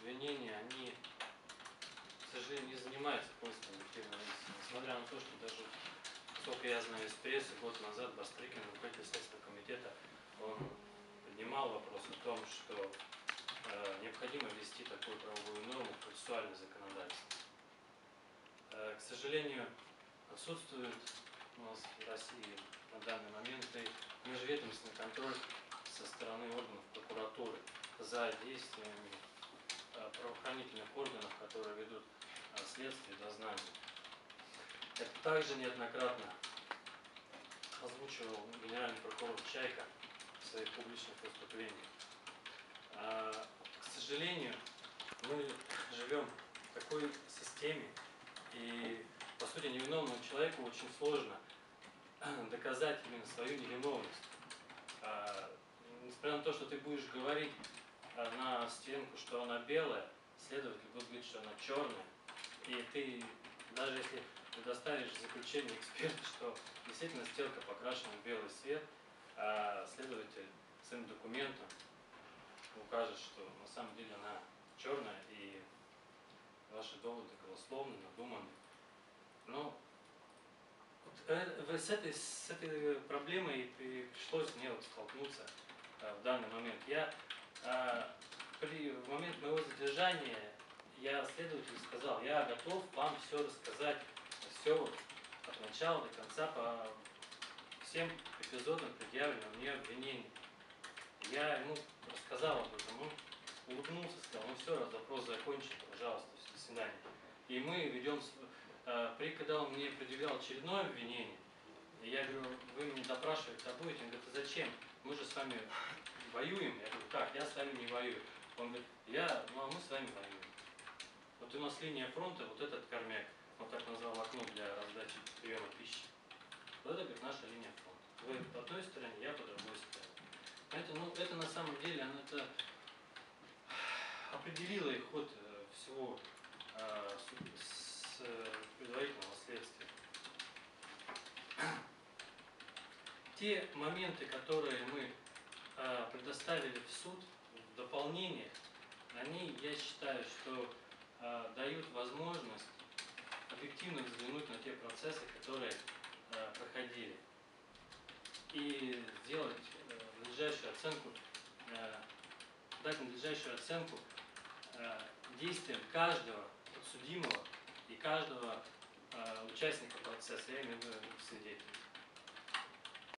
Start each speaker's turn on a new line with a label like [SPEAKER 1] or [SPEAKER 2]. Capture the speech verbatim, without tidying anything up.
[SPEAKER 1] обвинения, они, к сожалению, не занимаются поиском объективного истины. Несмотря на то, что даже, сколько я знаю из прессы, год назад Бастрыкин, руководитель Следственного комитета, он поднимал вопрос о том, что э, необходимо ввести такую правовую норму в процессуальное законодательство. Э, к сожалению, отсутствует у нас в России на данный момент и межведомственный контроль со стороны органов прокуратуры за действиями э, правоохранительных органов, которые ведут э, следствие и дознание. Это также неоднократно озвучивал генеральный прокурор Чайка в своих публичных выступлениях. А, к сожалению, мы живем в такой системе, и, по сути, невиновному человеку очень сложно доказать именно свою невиновность. А, несмотря на то, что ты будешь говорить а, на стенку, что она белая, следователь будет говорить, что она черная, и ты, даже если предоставишь заключение эксперта, что действительно стенка покрашена в белый цвет, а следователь своим документом укажет, что на самом деле она черная, и ваши доводы голословны, надуманы. Но вот с этой, с этой проблемой и пришлось мне вот столкнуться а, в данный момент. Я а, при, в момент моего задержания я следователю сказал, я готов вам все рассказать, все вот, от начала до конца по всем эпизодам предъявленного мне обвинений. Я ему рассказал об этом, он улыбнулся, сказал, ну все, запрос закончен, пожалуйста, до свидания. И мы ведем, при, когда он мне предъявлял очередное обвинение, и я говорю, вы меня допрашивать будете? Он говорит, а зачем? Мы же с вами воюем. Я говорю, как? Я с вами не воюю. Он говорит, я, ну а мы с вами воюем. Вот у нас линия фронта, вот этот кормяк, он так назвал окно для раздачи приема пищи. Вот это, говорит, наша линия фронта. Вы по одной стороне, я по другой стороне. Понимаете, ну это на самом деле, оно это определило и ход всего э, с, с предварительного следствия. Те моменты, которые мы э, предоставили в суд, в дополнение, они, я считаю, что э, дают возможность объективно взглянуть на те процессы, которые э, проходили, и сделать э, надлежащую оценку, э, дать надлежащую оценку э, действиям каждого подсудимого и каждого э, участника процесса, я имею в виду свидетелей.